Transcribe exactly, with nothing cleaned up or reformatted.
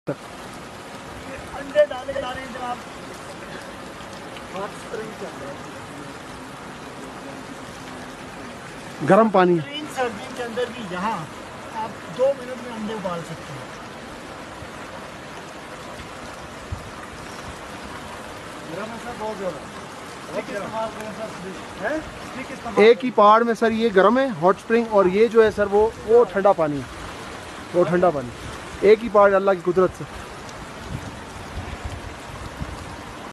अंडे डाले जा रहे हैं जनाब हॉट स्प्रिंग के अंदर, गर्म पानी सर्दी के अंदर भी यहाँ आप दो मिनट में अंडे उबाल सकते हैं। एक ही पहाड़ में सर ये गर्म है हॉट स्प्रिंग, और ये जो है सर वो वो ठंडा पानी है, वो ठंडा पानी। एक ही पहाड़ अल्लाह की कुदरत से।